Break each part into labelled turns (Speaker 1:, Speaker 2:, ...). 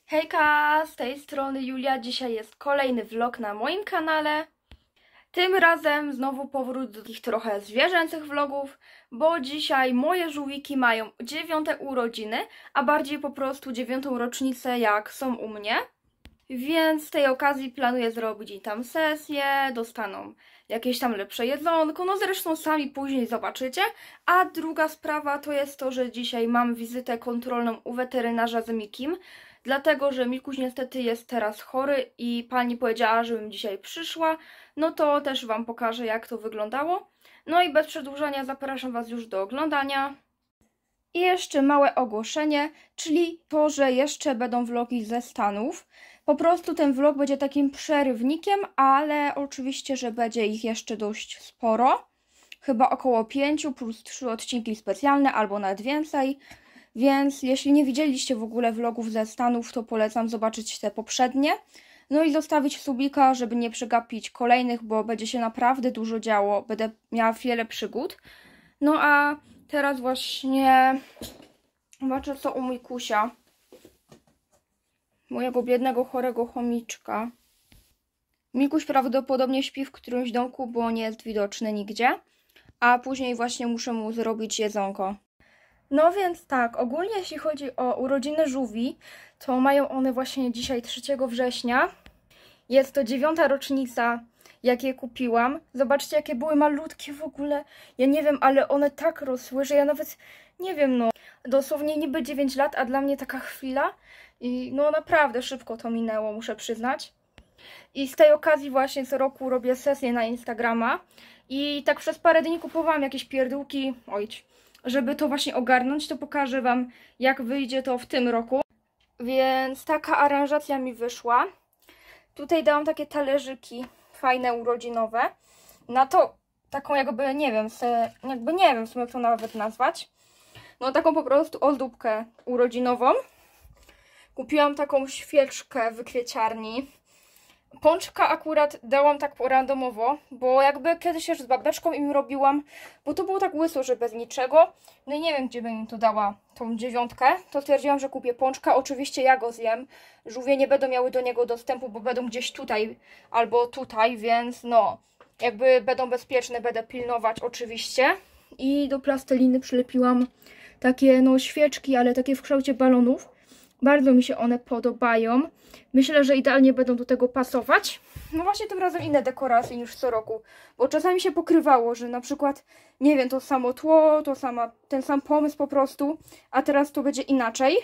Speaker 1: Hejka, z tej strony Julia. Dzisiaj jest kolejny vlog na moim kanale. Tym razem znowu powrót do tych trochę zwierzęcych vlogów, bo dzisiaj moje żółwiki mają 9. urodziny, a bardziej po prostu 9. rocznicę jak są u mnie. Więc z tej okazji planuję zrobić im tam sesję, dostaną jakieś tam lepsze jedzonko, no zresztą sami później zobaczycie. A druga sprawa to jest to, że dzisiaj mam wizytę kontrolną u weterynarza z Mikim, dlatego że Mikuś niestety jest teraz chory i pani powiedziała, żebym dzisiaj przyszła, no to też wam pokażę, jak to wyglądało. No i bez przedłużania zapraszam was już do oglądania. I jeszcze małe ogłoszenie, czyli to, że jeszcze będą vlogi ze Stanów. Po prostu ten vlog będzie takim przerywnikiem, ale oczywiście, że będzie ich jeszcze dość sporo. Chyba około 5 plus 3 odcinki specjalne albo nawet więcej. Więc jeśli nie widzieliście w ogóle vlogów ze Stanów, to polecam zobaczyć te poprzednie. No i zostawić subika, żeby nie przegapić kolejnych, bo będzie się naprawdę dużo działo. Będę miała wiele przygód. No a teraz właśnie zobaczę, co u Mikusia. Mojego biednego, chorego chomiczka. Mikuś prawdopodobnie śpi w którymś domku, bo nie jest widoczny nigdzie. A później właśnie muszę mu zrobić jedzonko. No więc tak, ogólnie jeśli chodzi o urodziny żółwi, to mają one właśnie dzisiaj 3 września. Jest to 9. rocznica, jak je kupiłam. Zobaczcie, jakie były malutkie w ogóle. Ja nie wiem, ale one tak rosły, że ja nawet nie wiem, no. Dosłownie niby 9 lat, a dla mnie taka chwila. I no naprawdę szybko to minęło, muszę przyznać. I z tej okazji właśnie co roku robię sesję na Instagrama. I tak przez parę dni kupowałam jakieś pierdółki, żeby to właśnie ogarnąć, to pokażę wam, jak wyjdzie to w tym roku. Więc taka aranżacja mi wyszła. Tutaj dałam takie talerzyki fajne, urodzinowe. Na to taką jakby, nie wiem, nie wiem w sumie jak to nawet nazwać. No taką po prostu ozdóbkę urodzinową. Kupiłam taką świeczkę w kwieciarni. Pączka akurat dałam tak randomowo, bo jakby kiedyś już z babeczką im robiłam, bo to było tak łyso, że bez niczego. No i nie wiem, gdzie bym im to dała, tą 9. To stwierdziłam, że kupię pączka. Oczywiście ja go zjem. Żółwie nie będą miały do niego dostępu, bo będą gdzieś tutaj albo tutaj, więc no, jakby będą bezpieczne, będę pilnować oczywiście. I do plasteliny przylepiłam takie no świeczki, ale takie w kształcie balonów. Bardzo mi się one podobają. Myślę, że idealnie będą do tego pasować. No właśnie tym razem inne dekoracje niż co roku. Bo czasami się pokrywało, że na przykład, nie wiem, to samo tło, ten sam pomysł po prostu. A teraz to będzie inaczej.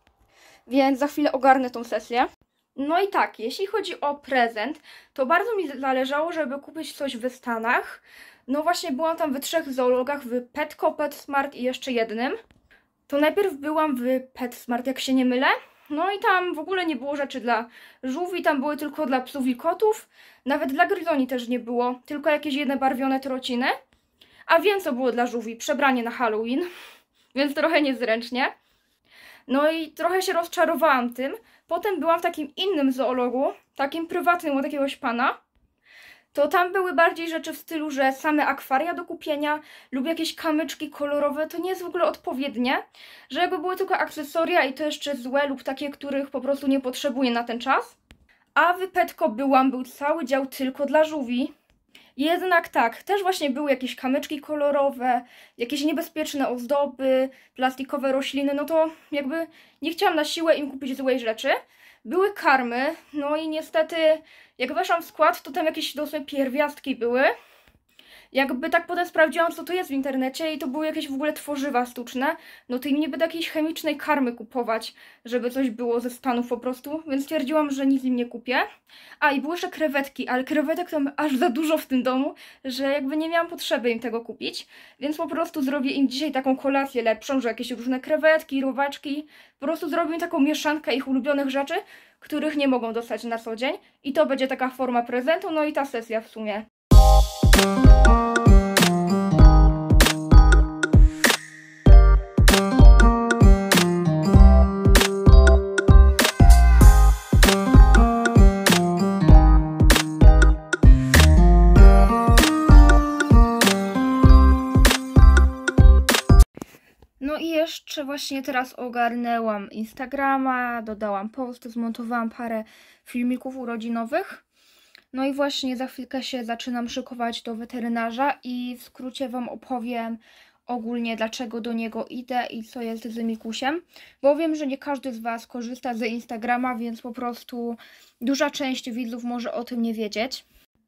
Speaker 1: Więc za chwilę ogarnę tą sesję. No i tak, jeśli chodzi o prezent, to bardzo mi zależało, żeby kupić coś w Stanach. No właśnie byłam tam w 3 zoologach, w Petco, PetSmart i jeszcze jednym. To najpierw byłam w PetSmart, jak się nie mylę. No i tam w ogóle nie było rzeczy dla żółwi, tam były tylko dla psów i kotów. Nawet dla gryzoni też nie było, tylko jakieś jedne barwione trociny. A wiem, co było dla żółwi, przebranie na Halloween, więc trochę niezręcznie. No i trochę się rozczarowałam tym. Potem byłam w takim innym zoologu, takim prywatnym od jakiegoś pana. To tam były bardziej rzeczy w stylu, że same akwaria do kupienia lub jakieś kamyczki kolorowe, to nie jest w ogóle odpowiednie, że jakby były tylko akcesoria i to jeszcze złe lub takie, których po prostu nie potrzebuję na ten czas. A w Petco był cały dział tylko dla żółwi. Jednak tak, też właśnie były jakieś kamyczki kolorowe, jakieś niebezpieczne ozdoby, plastikowe rośliny, no to jakby nie chciałam na siłę im kupić złej rzeczy. Były karmy, no i niestety jak weszłam w skład, to tam jakieś dosłownie pierwiastki były. Jakby tak potem sprawdziłam, co to jest w internecie i to były jakieś w ogóle tworzywa sztuczne. No to im nie będę jakiejś chemicznej karmy kupować, żeby coś było ze Stanów po prostu. Więc stwierdziłam, że nic im nie kupię. A i były jeszcze krewetki, ale krewetek tam aż za dużo w tym domu, że jakby nie miałam potrzeby im tego kupić. Więc po prostu zrobię im dzisiaj taką kolację lepszą, że jakieś różne krewetki, robaczki. Po prostu zrobię im taką mieszankę ich ulubionych rzeczy, których nie mogą dostać na co dzień. I to będzie taka forma prezentu, no i ta sesja w sumie. No i jeszcze właśnie teraz ogarnęłam Instagrama, dodałam post, zmontowałam parę filmików urodzinowych. No i właśnie za chwilkę się zaczynam szykować do weterynarza i w skrócie Wam opowiem ogólnie dlaczego do niego idę i co jest z Mikusiem, bo wiem, że nie każdy z Was korzysta z Instagrama, więc po prostu duża część widzów może o tym nie wiedzieć.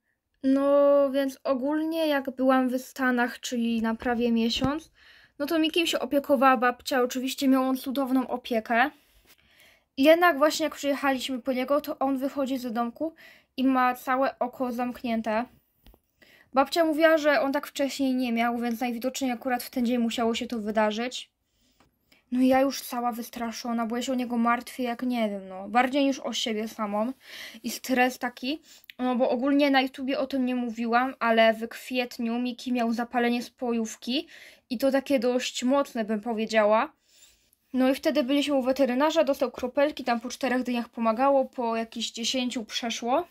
Speaker 1: No więc ogólnie jak byłam w Stanach, czyli na prawie miesiąc, no to Mikim się opiekowała babcia, oczywiście miał on cudowną opiekę. Jednak właśnie jak przyjechaliśmy po niego, to on wychodzi z domku i ma całe oko zamknięte. Babcia mówiła, że on tak wcześniej nie miał, więc najwidoczniej akurat w ten dzień musiało się to wydarzyć. No i ja już cała wystraszona, bo ja się o niego martwię jak nie wiem, no. Bardziej niż o siebie samą. I stres taki, no bo ogólnie na YouTubie o tym nie mówiłam, ale w kwietniu Miki miał zapalenie spojówki i to takie dość mocne, bym powiedziała. No i wtedy byliśmy u weterynarza, dostał kropelki, tam po 4 dniach pomagało, po jakichś 10 przeszło.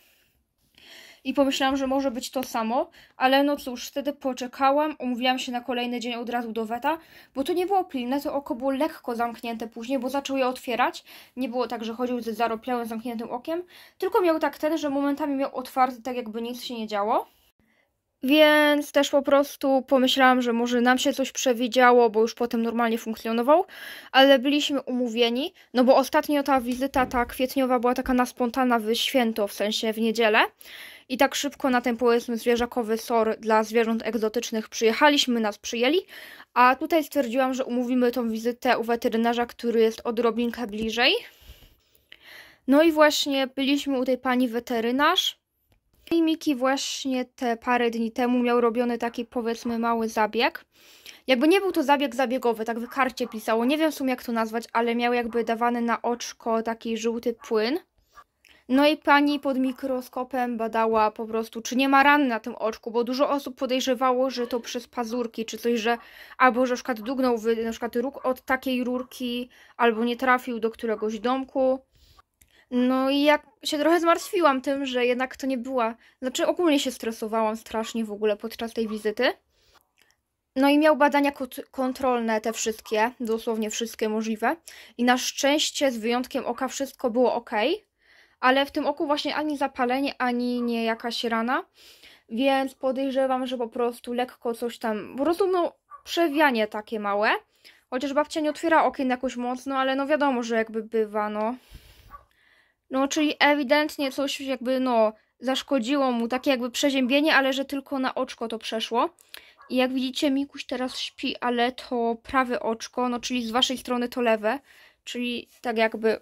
Speaker 1: I pomyślałam, że może być to samo, ale no cóż, wtedy poczekałam, umówiłam się na kolejny dzień od razu do weta, bo to nie było pilne, to oko było lekko zamknięte później, bo zaczął je otwierać. Nie było tak, że chodził ze zaropiałym, zamkniętym okiem, tylko miał tak że momentami miał otwarty, tak jakby nic się nie działo. Więc też po prostu pomyślałam, że może nam się coś przewidziało, bo już potem normalnie funkcjonował, ale byliśmy umówieni, no bo ostatnio ta wizyta, ta kwietniowa była taka na spontana w święto, w sensie w niedzielę. I tak szybko na ten, powiedzmy, zwierzakowy SOR dla zwierząt egzotycznych przyjechaliśmy, nas przyjęli, a tutaj stwierdziłam, że umówimy tą wizytę u weterynarza, który jest odrobinkę bliżej. No i właśnie byliśmy u tej pani weterynarz. I Miki właśnie te parę dni temu miał robiony taki, powiedzmy, mały zabieg. Jakby nie był to zabieg zabiegowy, tak w karcie pisało, nie wiem w sumie jak to nazwać, ale miał jakby dawany na oczko taki żółty płyn. No i pani pod mikroskopem badała po prostu, czy nie ma ran na tym oczku, bo dużo osób podejrzewało, że to przez pazurki, czy coś, że albo że na przykład dugnął na przykład róg od takiej rurki, albo nie trafił do któregoś domku. No i jak się trochę zmartwiłam tym, że jednak to nie była, znaczy ogólnie się stresowałam strasznie w ogóle podczas tej wizyty. No i miał badania kontrolne te wszystkie, dosłownie wszystkie możliwe. I na szczęście z wyjątkiem oka wszystko było ok. Ale w tym oku właśnie ani zapalenie, ani nie jakaś rana, więc podejrzewam, że po prostu lekko coś tam, po prostu no przewianie takie małe, chociaż babcia nie otwiera okien jakoś mocno, ale no wiadomo, że jakby bywa, no. No, czyli ewidentnie coś jakby, no, zaszkodziło mu, takie jakby przeziębienie, ale że tylko na oczko to przeszło. I jak widzicie, Mikuś teraz śpi, ale to prawe oczko, no czyli z waszej strony to lewe, czyli tak jakby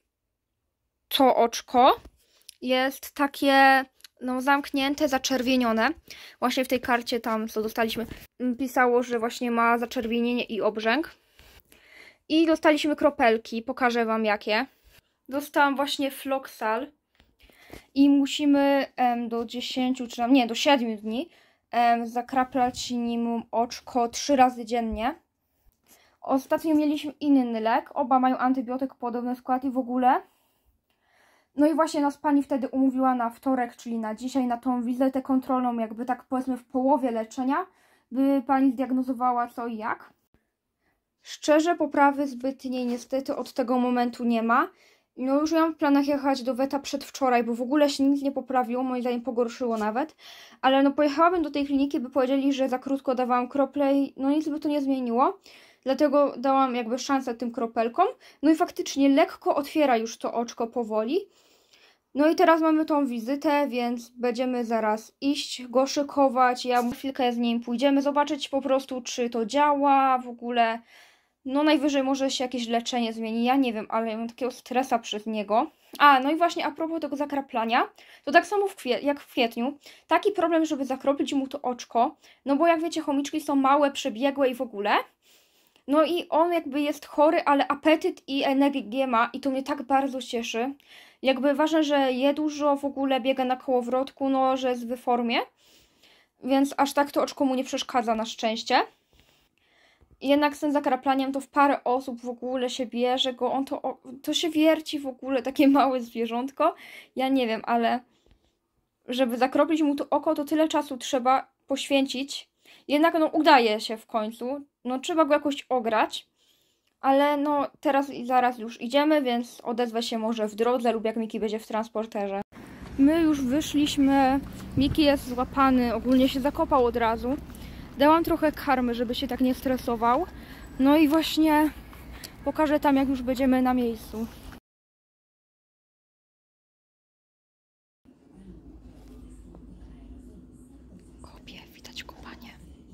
Speaker 1: to oczko jest takie, no, zamknięte, zaczerwienione. Właśnie w tej karcie tam, co dostaliśmy, pisało, że właśnie ma zaczerwienienie i obrzęk. I dostaliśmy kropelki, pokażę wam jakie. Dostałam właśnie Floxal i musimy do 10, czy tam, nie, do 7 dni zakraplać nim oczko 3 razy dziennie. Ostatnio mieliśmy inny lek, oba mają antybiotyk, podobny skład i w ogóle. No i właśnie nas pani wtedy umówiła na wtorek, czyli na dzisiaj, na tą wizytę kontrolną, jakby tak powiedzmy w połowie leczenia, by pani zdiagnozowała co i jak. Szczerze poprawy zbytniej niestety od tego momentu nie ma. No już miałam w planach jechać do weta przedwczoraj, bo w ogóle się nic nie poprawiło, moim zdaniem pogorszyło nawet. Ale no pojechałabym do tej kliniki, by powiedzieli, że za krótko dawałam krople i no nic by to nie zmieniło. Dlatego dałam jakby szansę tym kropelkom. No i faktycznie lekko otwiera już to oczko powoli. No i teraz mamy tą wizytę, więc będziemy zaraz iść, go szykować. Ja chwilkę z nim pójdziemy zobaczyć po prostu, czy to działa w ogóle. No najwyżej może się jakieś leczenie zmieni, ja nie wiem, ale ja mam takiego stresa przez niego. A, no i właśnie a propos tego zakraplania, to tak samo jak w kwietniu, taki problem, żeby zakroplić mu to oczko, no bo jak wiecie, chomiczki są małe, przebiegłe i w ogóle. No i on jakby jest chory, ale apetyt i energię ma i to mnie tak bardzo cieszy. Jakby ważne, że je dużo, w ogóle biega na kołowrotku, no że jest w formie. Więc aż tak to oczko mu nie przeszkadza na szczęście. Jednak z tym zakraplaniem to w parę osób w ogóle się bierze go, on to się wierci w ogóle, takie małe zwierzątko. Ja nie wiem, ale żeby zakroplić mu to oko, to tyle czasu trzeba poświęcić. Jednak no udaje się w końcu, no trzeba go jakoś ograć. Ale no teraz i zaraz już idziemy, więc odezwę się może w drodze lub jak Miki będzie w transporterze. My już wyszliśmy, Miki jest złapany, ogólnie się zakopał od razu. Dałam trochę karmy, żeby się tak nie stresował. No i właśnie pokażę tam, jak już będziemy na miejscu. Kopie, widać kopanie.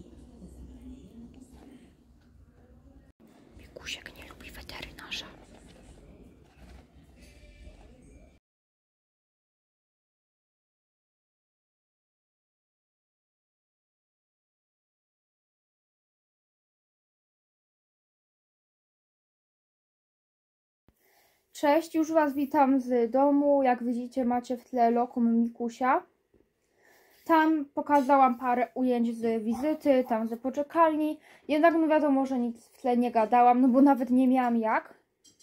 Speaker 1: Mikusiek nie lubi weterynarza. Cześć, już Was witam z domu. Jak widzicie, macie w tle lokum Mikusia. Tam pokazałam parę ujęć z wizyty, tam z poczekalni. Jednak no wiadomo, że nic w tle nie gadałam, no bo nawet nie miałam jak.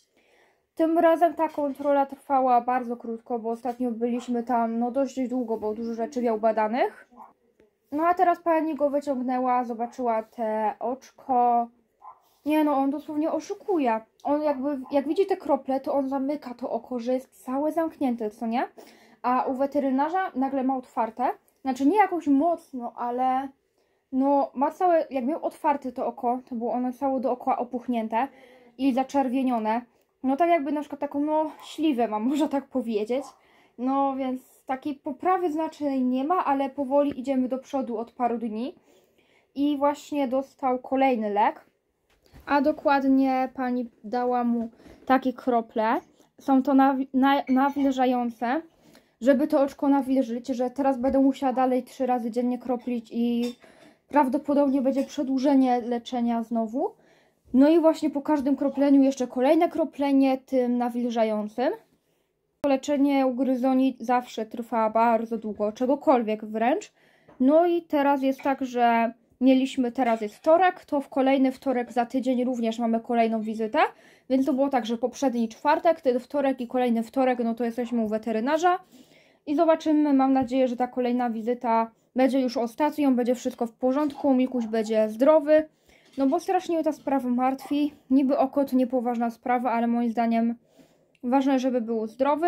Speaker 1: Tym razem ta kontrola trwała bardzo krótko, bo ostatnio byliśmy tam no dość długo, bo dużo rzeczy miał badanych. No a teraz pani go wyciągnęła, zobaczyła te oczko. Nie no, on dosłownie oszukuje. On jakby, jak widzi te krople, to on zamyka to oko, że jest całe zamknięte, co nie? A u weterynarza nagle ma otwarte. Znaczy nie jakoś mocno, ale no ma całe, jak miał otwarte to oko, to było ono całe dookoła opuchnięte i zaczerwienione. No tak jakby na przykład taką no śliwę mam, można tak powiedzieć. No więc takiej poprawy znacznej nie ma, ale powoli idziemy do przodu od paru dni. I właśnie dostał kolejny lek. A dokładnie pani dała mu takie krople. Są to nawilżające, żeby to oczko nawilżyć, że teraz będę musiała dalej 3 razy dziennie kroplić i prawdopodobnie będzie przedłużenie leczenia znowu. No i właśnie po każdym kropleniu jeszcze kolejne kroplenie tym nawilżającym. Leczenie ugryzoni zawsze trwa bardzo długo, czegokolwiek wręcz. No i teraz jest tak, że teraz jest wtorek, to w kolejny wtorek za tydzień również mamy kolejną wizytę. Więc to było tak, że poprzedni czwartek, ten wtorek i kolejny wtorek, no to jesteśmy u weterynarza. I zobaczymy, mam nadzieję, że ta kolejna wizyta będzie już ostatnią, będzie wszystko w porządku, Mikuś będzie zdrowy. No bo strasznie mnie ta sprawa martwi. Niby oko to niepoważna sprawa, ale moim zdaniem ważne, żeby był zdrowy.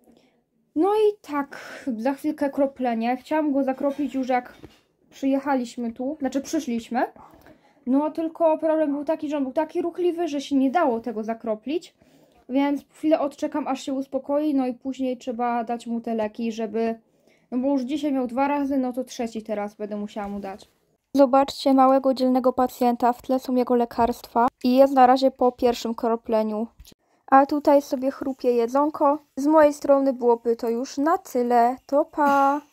Speaker 1: No i tak, za chwilkę kroplenie. Chciałam go zakropić już jak przyjechaliśmy tu, znaczy przyszliśmy. No tylko problem był taki, że on był taki ruchliwy, że się nie dało tego zakroplić. Więc chwilę odczekam, aż się uspokoi, no i później trzeba dać mu te leki, żeby... No bo już dzisiaj miał 2 razy, no to 3 teraz będę musiała mu dać. Zobaczcie małego, dzielnego pacjenta, w tle są jego lekarstwa i jest na razie po pierwszym kropleniu. A tutaj sobie chrupie jedzonko. Z mojej strony byłoby to już na tyle. To pa!